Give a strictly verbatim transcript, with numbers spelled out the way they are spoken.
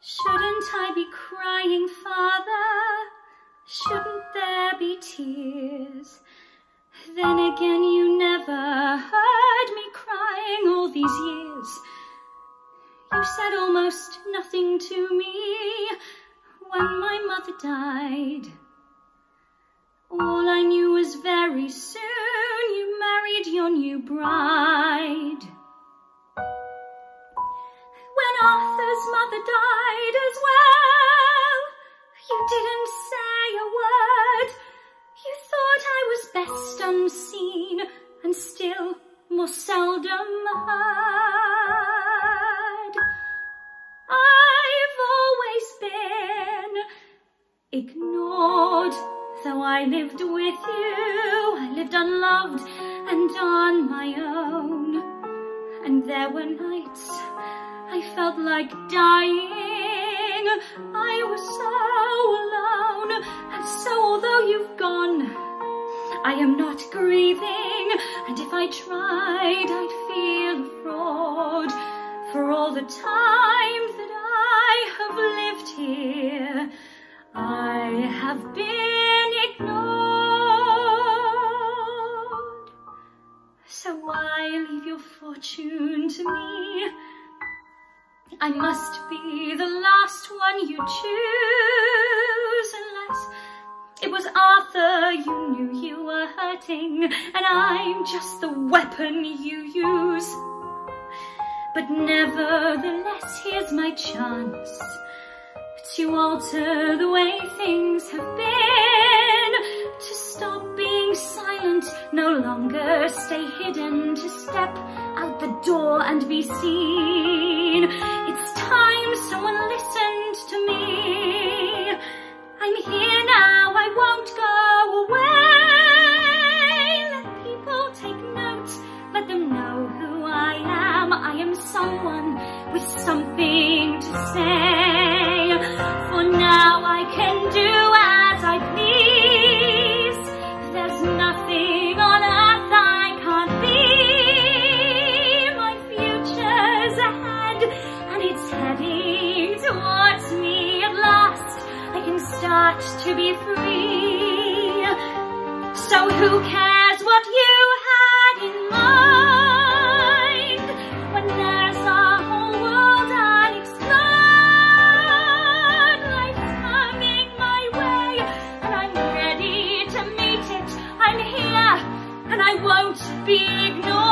Shouldn't I be crying, Father? Shouldn't there be tears? Then again, you never heard me crying all these years. You said almost nothing to me when my mother died. All I knew was very soon you married your new bride. When Arthur's mother died as well, you didn't say a word. You thought I was best unseen and still more seldom heard. I've always been ignored, though I lived with you. I lived unloved and on my own. And there were nights I felt like dying. I was so alone, and so although you've gone, I am not grieving, and if I tried, I'd feel a fraud for all the time that I have lived here. I have been ignored. So why leave your fortune to me? I must be the last one you choose, unless it was Arthur you knew you were hurting, and I'm just the weapon you use. But nevertheless, here's my chance to alter the way things have been, to stop being silent, no longer stay hidden, to step out the door and be seen. It's time someone listened to me. I'm here now, I won't go away. Let people take note, let them know who I am. I am someone with something to say. For now I can do as I please. There's nothing on earth I can't be. My future's ahead and it's heading towards me. At last I can start to be free. So who cares what you had in mind when there's a whole world unexplored? Life's coming my way and I'm ready to meet it. I'm here and I won't be ignored.